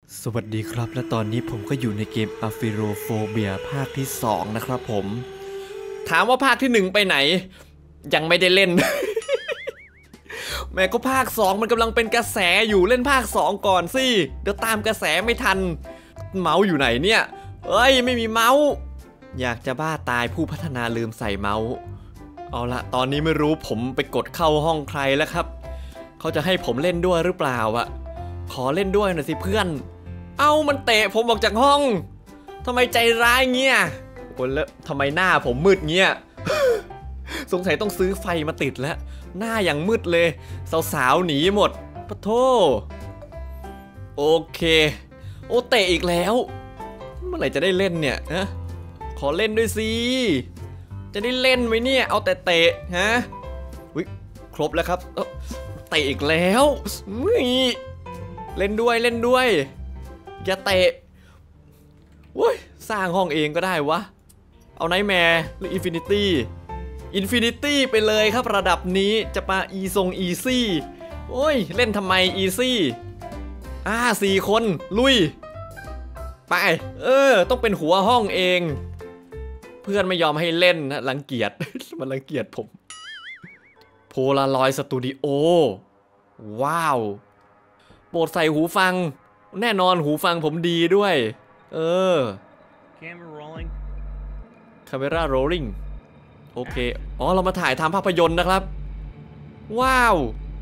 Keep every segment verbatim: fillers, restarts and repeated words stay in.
สวัสดีครับและตอนนี้ผมก็อยู่ในเกม Aphirophobia ภาคที่สองนะครับผมถามว่าภาคที่หนึ่งไปไหนยังไม่ได้เล่น แม่ก็ภาคสองมันกำลังเป็นกระแสอยู่เล่นภาคสองก่อนสิเดี๋ยวตามกระแสไม่ทันเมาส์อยู่ไหนเนี่ยเอ้ยไม่มีเมาส์อยากจะบ้าตายผู้พัฒนาลืมใส่เมาส์เอาละตอนนี้ไม่รู้ผมไปกดเข้าห้องใครแล้วครับเขาจะให้ผมเล่นด้วยหรือเปล่าอะขอเล่นด้วยหน่อยสิเพื่อนเอ้ามันเตะผมออกจากห้องทำไมใจร้ายเงี้ยโอ้แล้วทำไมหน้าผมมืดเงี้ย สงสัยต้องซื้อไฟมาติดแล้วหน้าอย่างมืดเลยสาวๆหนีหมดปะโถโอเคโอเตะอีกแล้วเมื่อไหร่จะได้เล่นเนี่ยฮะขอเล่นด้วยสิจะได้เล่นไหมเนี่ยเอาแต่เตะฮะวิครบแล้วครับเตะอีกแล้วเล่นด้วยเล่นด้วยอย่าเตะว้ยสร้างห้องเองก็ได้วะเอาไนท์แมร์หรืออินฟินิตี้อินฟินิตี้ไปเลยครับระดับนี้จะมาอีทรงอีซี่โอ้ยเล่นทำไมอีซี่อ่าสี่คนลุยไปเออต้องเป็นหัวห้องเองเพื่อนไม่ยอมให้เล่นนะรังเกียจ มันรังเกียจผมโพลารอยด์สตูดิโอว้าวโปรดใส่หูฟังแน่นอนหูฟังผมดีด้วยเออ Camera rolling โอเคอ๋อเรามาถ่ายทำภาพยนตร์นะครับว้าว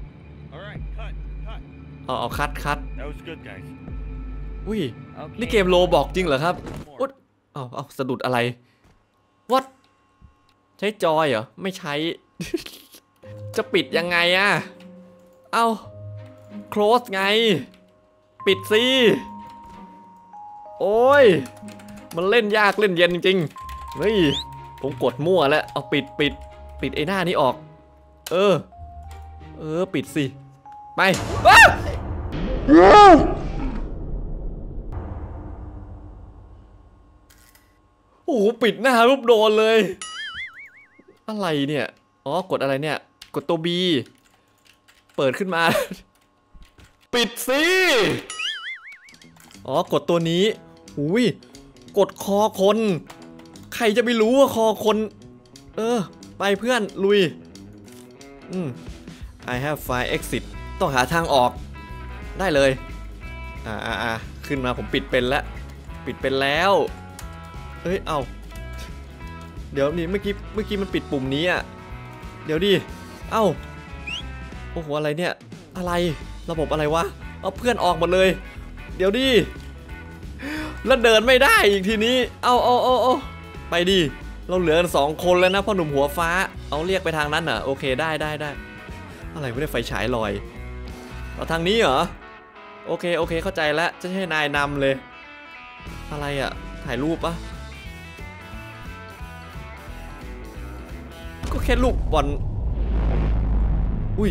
เอาเอาคัดคัดอุ้ยนี่เกมโลบอกจริงเหรอครับอุ๊ยเอาเอาสะดุดอะไร What ใช้จอยเหรอไม่ใช้ จะปิดยังไงอะเอา close ไงปิดสิโอ้ยมันเล่นยากเล่นเย็นจริงๆเฮ้ยผมกดมั่วแล้วเอาปิดปิดปิดไอ้หน้านี้ออกเออเออปิดสิไปโอ้โหปิดหน้ารูปโดนเลยอะไรเนี่ยอ๋อกดอะไรเนี่ยกดตัว B เปิดขึ้นมาปิดสิอ๋อกดตัวนี้อุ้ยกดคอคนใครจะไปรู้ว่าคอคนเออไปเพื่อนลุยอืม I have fire exit ต้องหาทางออกได้เลยอ่าอ่าอ่าขึ้นมาผมปิดเป็นแล้วปิดเป็นแล้วเฮ้ยเอาเดี๋ยวนี่เมื่อกี้เมื่อกี้มันปิดปุ่มนี้อ่ะเดี๋ยวดิเอ้าโอ้โหอะไรเนี่ยอะไรระบบอะไรวะเอาเพื่อนออกหมดเลยเดี๋ยวดิแล้วเดินไม่ได้อีกทีนี้เอาเอาเอาเอาไปดิเราเหลือกันสองคนแล้วนะพ่อหนุ่มหัวฟ้าเอาเรียกไปทางนั้นเหรอโอเคได้ได้ได้อะไรไม่ได้ไฟฉายลอยเอาทางนี้เหรอโอเคโอเคเข้าใจแล้วจะให้นายนำเลยอะไรอ่ะถ่ายรูปปะก็แค่ลูกบอลอุ้ย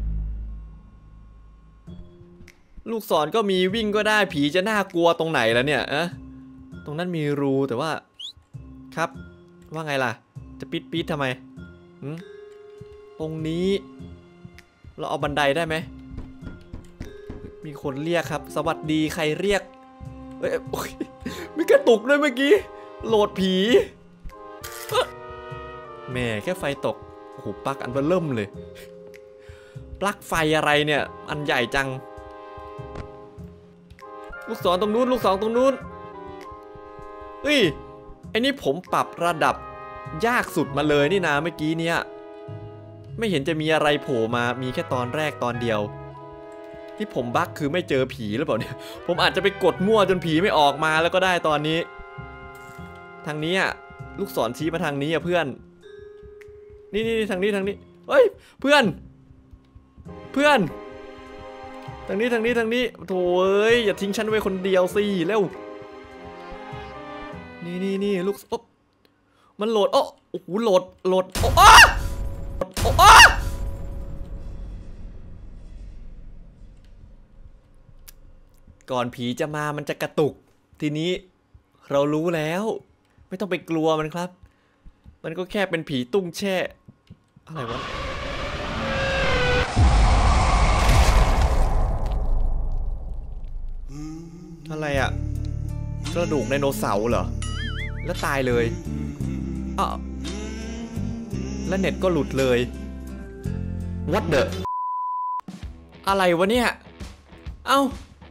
ลูกศรก็มีวิ่งก็ได้ผีจะน่ากลัวตรงไหนแล้วเนี่ยอะตรงนั้นมีรูแต่ว่าครับว่าไงล่ะจะปิดปิดทำไมตรงนี้เราเอาบันไดได้ไหมมีคนเรียกครับสวัสดีใครเรียกเอ้ยมีกระตุกด้วยเมื่อกี้โหลดผีแม่แค่ไฟตกโอ้โหปลั๊กอันเบอร์เริ่มเลยปลั๊กไฟอะไรเนี่ยอันใหญ่จังลูกศรตรงนู้นลูกศรตรงนู้นเฮ้ยไอ้นี่ผมปรับระดับยากสุดมาเลยนี่นะเมื่อกี้เนี่ยไม่เห็นจะมีอะไรโผล่มามีแค่ตอนแรกตอนเดียวที่ผมบั๊กคือไม่เจอผีหรือเปล่าเนี่ยผมอาจจะไปกดมั่วจนผีไม่ออกมาแล้วก็ได้ตอนนี้ทางนี้อ่ะลูกศรชี้มาทางนี้อ่ะเพื่อนนี่นี่ทางนี้ทางนี้เฮ้ยเพื่อนเพื่อนทางนี้ทางนี้ทางนี้โถ่เอ้ยอย่าทิ้งฉันไว้คนเดียวสิเร็วนี่นี่นี่ลูกโอ๊ะมันโหลดโอ้โอ้โหโหลดโหลดโอ้โอ้โอ้ก่อนผีจะมามันจะกระตุกทีนี้เรารู้แล้วไม่ต้องไปกลัวมันครับมันก็แค่เป็นผีตุ้งแช่อะไรวะ ออะไรอะกระดูกไดโนเสาร์เหรอแล้วตายเลยอ้าวแล้วเน็ตก็หลุดเลย What the อะไรวะเนี่ยเอ้า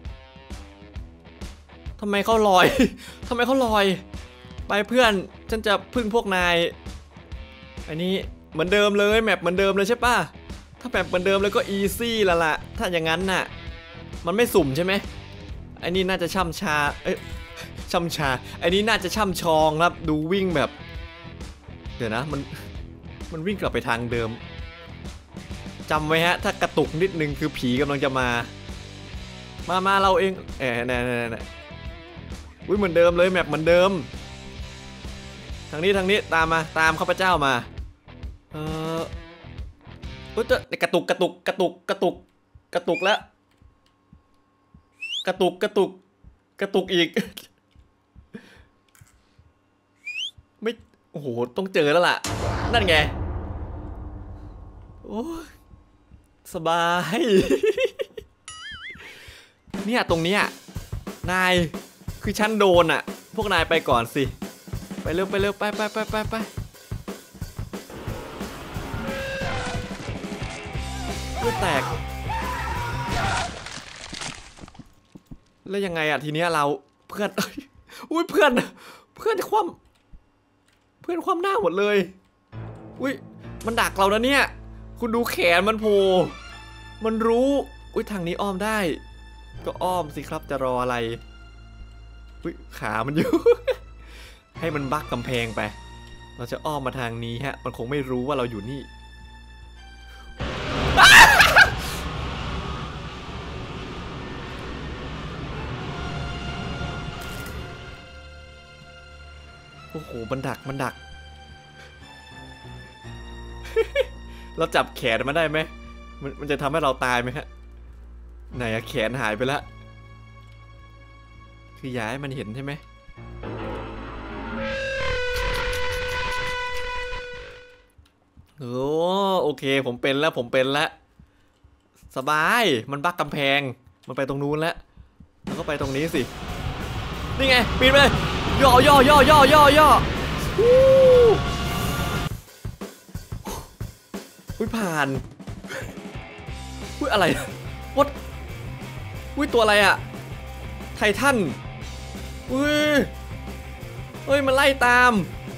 ทำไมเขาลอย ทำไมเขาลอยไปเพื่อนฉันจะพึ่งพวกนายอันนี้เหมือนเดิมเลยแมปเหมือนเดิมเลยใช่ป่ะถ้าแมปเหมือนเดิมแล้วก็อีซี่ละล่ะถ้าอย่างนั้นน่ะมันไม่สุ่มใช่ไหมอันนี้น่าจะช่ำชาเอ้ยช่ำชาอันนี้น่าจะช่ำชองครับดูวิ่งแบบเดี๋ยวนะมันมันวิ่งกลับไปทางเดิมจำไว้ฮะถ้ากระตุกนิดนึงคือผีกำลังจะมามามาเราเองเอ๋แน่แน่แน่อุ้ยเหมือนเดิมเลยแมปเหมือนเดิมทางนี้ทางนี้ตามมาตามข้าพเจ้ามาเอออุ้ยจะกระตุกกระตุกกระตุกกระตุกกระตุกแล้วกระตุกกระตุกกระตุกอีกไม่โอ้โหต้องเจอแล้วล่ะนั่นไงโอ้สบายเนี่ยตรงเนี้ยนายคือฉันโดนอ่ะพวกนายไปก่อนสิไปเร็วไปเร็วไปไปไปไปไปเพื่อแตกแล้วยังไงอะทีเนี้ยเราเพื่อนอุ้ยเพื่อนเพื่อนคว่ำเพื่อนคว่ำหน้าหมดเลยอุ้ยมันดักเราแล้วเนี่ยคุณดูแขนมันโผล่มันรู้อุ้ยทางนี้อ้อมได้ก็อ้อมสิครับจะรออะไรอุ้ยขามันอยู่ ให้มันบักกำแพงไปเราจะอ้อมมาทางนี้ฮะมันคงไม่รู้ว่าเราอยู่นี่ โอ้โหมันดักมันดัก เราจับแขนมันได้ไหมมันมันจะทำให้เราตายไหมฮะไหนอะแขนหายไปแล้วคือย้ายมันเห็นใช่ไหมโอ้โอเคผมเป็นแล้วผมเป็นแล้วสบายมันบักกำแพงมันไปตรงนู้นแล้วแล้วก็ไปตรงนี้สินี่ไงปีนไปเลยย่อย่อย่อย่อย่อย่ออุ้ยผ่านอุ้ยอะไรวัดอุ้ยตัวอะไรอะไททันอุ้ยเฮ้ยมันไล่ตาม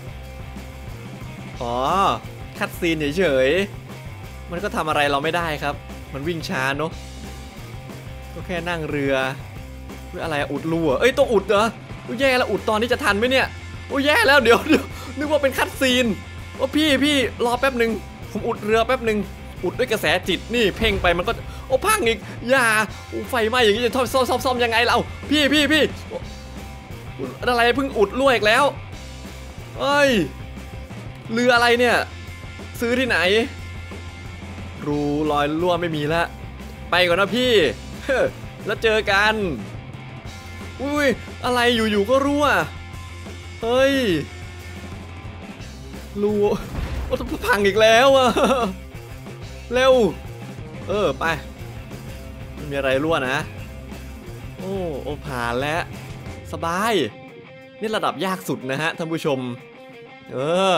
อ๋อคัดซีนเฉยๆมันก็ทำอะไรเราไม่ได้ครับมันวิ่งช้าเนอะก็แค่นั่งเรืออุ้ยอะไรอุดรูอ่ะเอ้ยต้องอุดเหรออุ้ยแย่แล้วอุดตอนนี้จะทันไหมเนี่ยอุ้ยแย่แล้วเดี๋ยวเดี๋ยวนึกว่าเป็นคัดซีนว่าพี่พี่รอแป๊บหนึ่งผมอุดเรือแป๊บหนึ่งอุดด้วยกระแสจิตนี่เพ่งไปมันก็โอ้พังอีกอย่าไฟไหม้อย่างนี้จะซ่อมซ่อมซ่อมยังไงเราพี่พี่พี่อะไรเพิ่งอุดรั่วอีกแล้วเอ้ยเรืออะไรเนี่ยซื้อที่ไหนรูรอยรั่วไม่มีแล้วไปก่อนนะพี่แล้วเจอกันอุ้ยอะไรอยู่ๆก็รั่วเฮ้ยรูโอ้พังอีกแล้วอะเร็วเออไปไม่มีอะไรรั่วนะโอ้โอ้ผ่านแล้วสบายนี่ระดับยากสุดนะฮะท่านผู้ชมเออ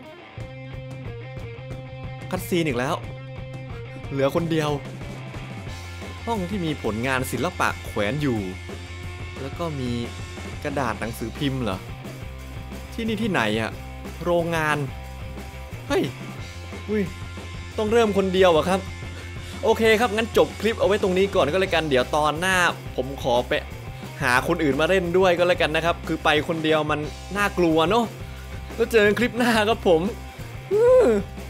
คัดซีนอีกแล้วเหลือคนเดียวห้องที่มีผลงานศิลปะแขวนอยู่แล้วก็มีกระดาษหนังสือพิมพ์เหรอที่นี่ที่ไหนอะโรงงานเฮ้ยอุ้ยต้องเริ่มคนเดียวอะครับโอเคครับงั้นจบคลิปเอาไว้ตรงนี้ก่อนก็แล้วกันเดี๋ยวตอนหน้าผมขอไปหาคนอื่นมาเล่นด้วยก็แล้วกันนะครับคือไปคนเดียวมันน่ากลัวเนาะแล้วเจอกันคลิปหน้าครับผม